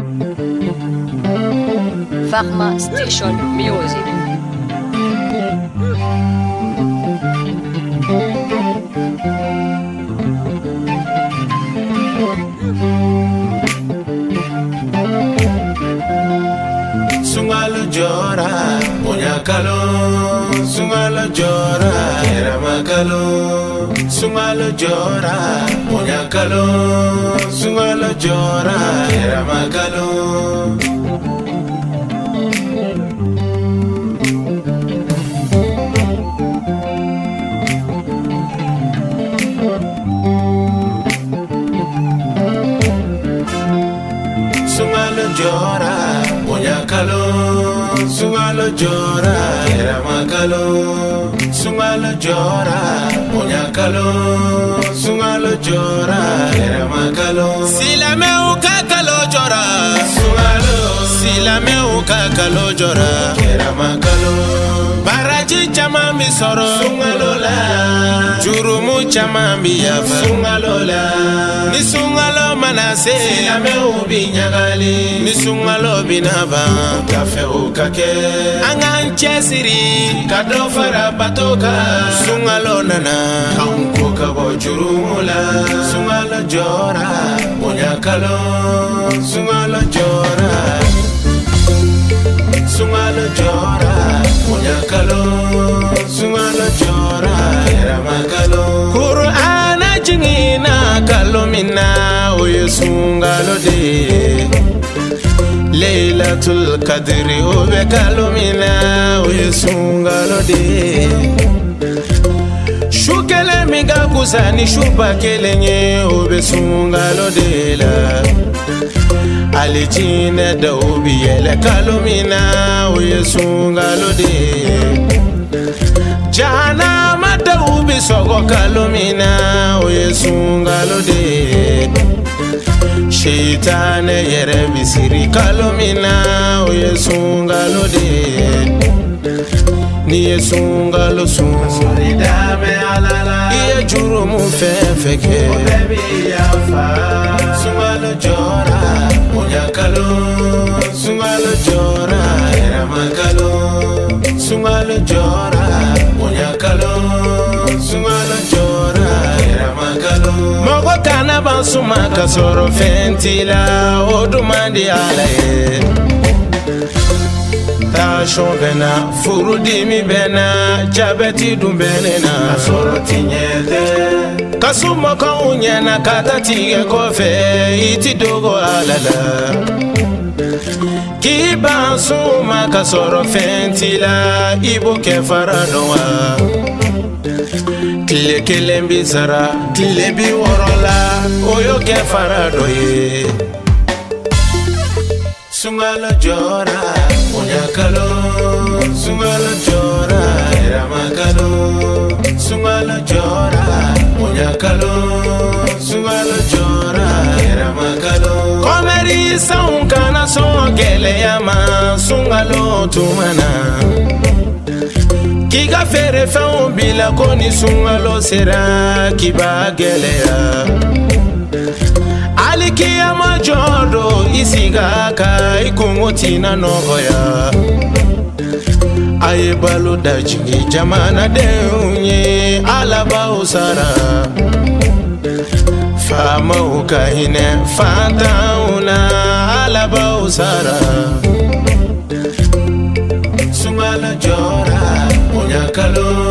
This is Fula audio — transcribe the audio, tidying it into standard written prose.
Pharma Station Music. Sungalo jora, Munyakalo, Sungalo jora, Eramakalo, Sungalo jora, Munyakalo, Sungalo jora, Eramakalo. Sungalo jora, Munyakalo, Sungalo jora, Eramakalo, Sungalo jora, Munyakalo, Sungalo jora, Eramakalo. Silameu kakalo jora, Sungalo, Silameu kakalo jora, Eramakalo. Baraji chama mi soro, Sungalo la, Jurumu chama mi yafa, Sungalo la, ni Sungalo manase, Silameu binyagali, ni Sungalo binaba, kafe ukake, anganche siri, kado fara batoka, Sungalo nana, kaunko kabo jurumu la, Sungalo jora, Munyakalo, Sungalo jora, Sungalo jora, Munyakalo, Sungalo jora, Eramakalo. Qur'ana jingina kalomina oye Sungalo de Laylatul Qadri obe kalomina oye Sungalo de Shukele miga kusani shupa kelenye obe Sungalo de la Alijine da obi yele kalomina oye Sungalo de Jana mata ubi sogo kalomina oye Sungalo de Sheitane yere bisiri kalomina oye Sungalo de Niye Sungalo suri dame alala Iye jurumu fefeke Obebi yafa Sungalo jora Munyakalo Sungalo jora Eramakalo Sungalo jora Munyakalo Sungalo jora Eramakalo Mogo kana bansuma kasoro fentila Odumandi alaye Tashon bena, furudimi bena, jabeti dum benena Kasoro tinyete Kasuma ka unyena kata tige kofe iti dogo alala Kiba suma kasoro fentila ibo ke faradowa Kile kelembi zara, kilembi worola oyo ke faradoye Sungalo jora, Munyakalo, Sungalo jora, Eramakalo, Sungalo jora, Munyakalo, Sungalo jora, Eramakalo. Komeri saunkana songele yama, Sungalo tumana. Kiga fere faun bila koni Sungalo sera kiba geleya. Alikia majodo isigaka ikungotina nohoya Ayebalo dajingi jamana deunye alaba usara Fama ukahine fatauna alaba usara Sungalo jora Munyakalo